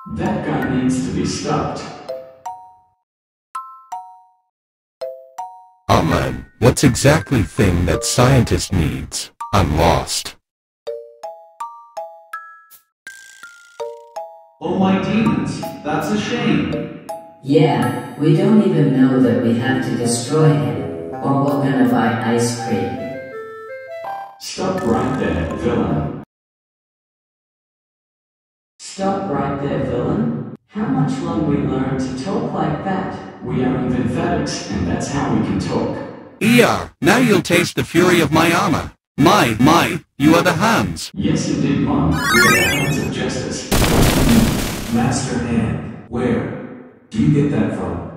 That guy needs to be stopped. Oh man, what's exactly thing that scientist needs? I'm lost. Oh my demons, that's a shame. Yeah, we don't even know that we have to destroy him, or we're gonna buy ice cream. Stop right there, villain. Stop right there, villain. How much longer we learn to talk like that? We are in Synthetics, and that's how we can talk. ER, now you'll taste the fury of my armor. My, you are the hands. Yes indeed, Mom. We are the hands of justice. Master Hand, where do you get that from?